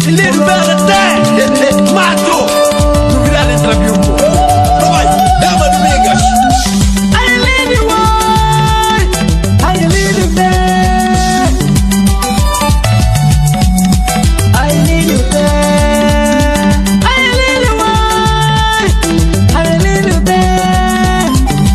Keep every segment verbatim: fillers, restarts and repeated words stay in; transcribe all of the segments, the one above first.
Ele libera até mato. No virado entra viúvo. Vai, dama de migas. I live you one. I live you there. I live you there. I live you one. I live you there.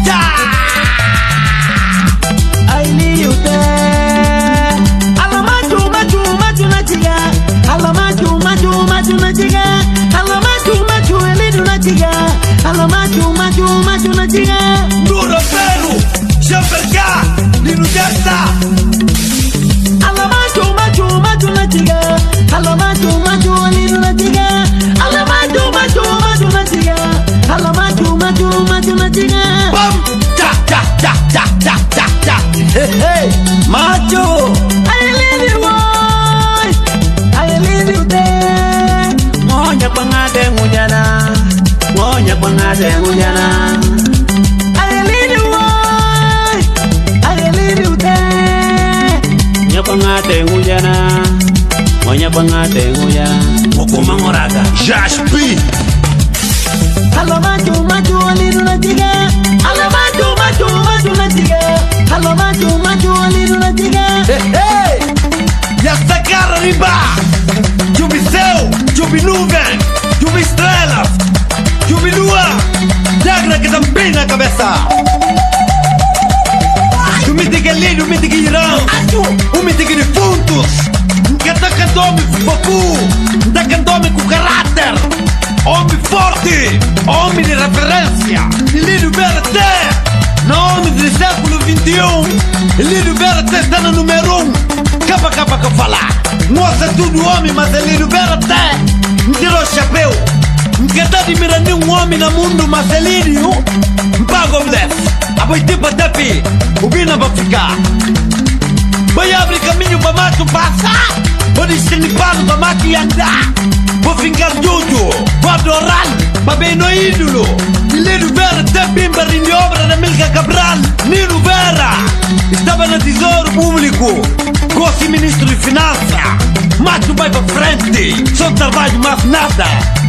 I live you there. Alamatu matu matu nachiga. Alamatu matu matu nachiga. Alamatu matu elidu nachiga. Alamatu matu matu nachiga. Duro Peru, Jamperca, Lino Desta. Alamatu matu matu nachiga. Alamatu matu elidu nachiga. Alamatu matu matu nachiga. Alamatu matu matu nachiga. Bam, ta ta ta ta ta ta ta. Hey hey, macho. I live you one. I live you there. Ngonya pangade ngujana, ngonya pangade ngujana. I live you one. I live you there. Ngonya pangade ngujana, ngonya pangade ngujana. Mokoma moraga, Jaspi. Alamatu matu elidu nachiga. Alamatu matu matu nachiga. Alamatu matu elidu nachiga. Hey hey, e essa cara riba. Chubi céu, chubi nuvem, chubi estrelas, chubi lua. Jagra que também na cabeça. O mítico lindo, o mítico irão, o mítico defuntos. Que tá cantando foco, tá cantando com caráter. Homem forte, homem de referência. Ele libera até, nome do século vinte e um. Ele libera até, está no número um. Capa, capa, que falar. Mostra tudo homem, mas ele libera até. Tirou o chapéu. Que tá admirando um homem no mundo, mas ele não paga o less. A boitir para tepi, o bina vai ficar. Vai abrir caminho para mato passar. Vou descenipar para mato e andar. Vou ficar tudo, vou adorar. Mas bem no ídolo. Ele libera até bimba de obra da Milka Cabral. Nilo Vera estava no tesouro público. Gosto ministro de finanças. Mato vai para frente. Só trabalho, mais nada.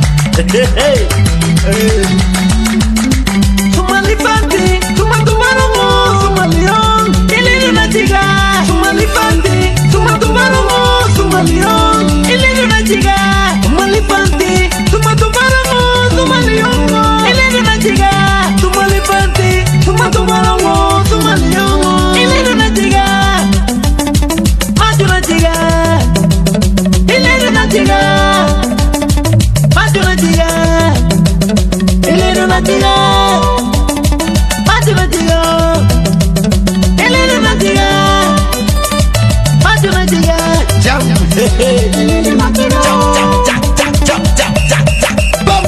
Suma elefante, suma tubarão, suma leão. Ele não nachiga. Suma elefante, suma tubarão, suma leão. Ele não nachiga. Suma elefante, suma tubarão, suma leão. Ele não nachiga. Suma elefante, suma tubarão, suma leão. Ele não nachiga. Macho nachiga. Ele não nachiga. Macho nachiga. Ele não nachiga. Macho nachiga. Ele não nachiga. Macho nachiga. Tchau, Ele não nachiga. tchau, tchau, tchau, tchau, tchau, tchau, tchau. Bom,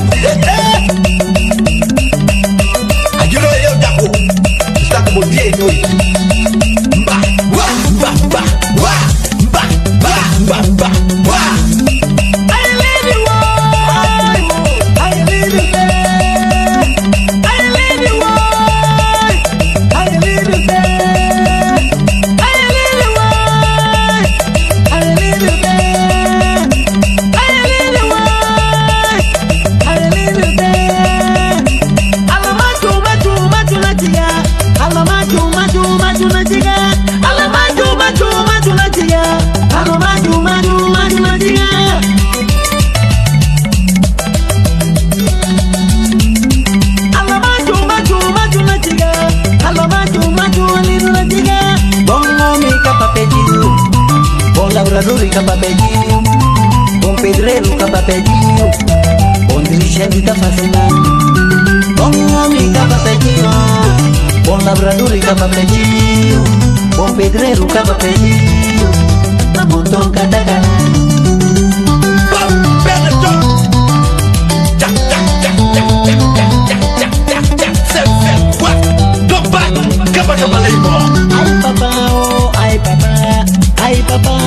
ayuno eu jago. Está como dia e noite. Ba, ba, ba, ba, ba, ba, ba, ba, ba, ba. I live you one. I live you there. I live you one. I live you there. I live you one. I live you there. I live you one. I live you there. Alamatu matu matu nachiga. Alamatu matu matu nachiga. Alamatu matu matu nachiga. Alamatu matu matu nachiga. Alamatu matu matu nachiga. Alamatu matu elidu nachiga. Bom homem capa pedido, bom labrador e capa pedido, bom pedreiro capa pedido, bom dirigente da fazenda. Bom homem capa pedido, bom labrador e capa pedido, bom pedreiro capa pedido, montão catacara. Bom, pera, tchau. Tchau, tchau, tchau, tchau, tchau, tchau, tchau, tchau, tchau. Céu, céu, uá. Tô, vai, capa, capa, leimo. Ai papá, oh, ai papá, ai papá,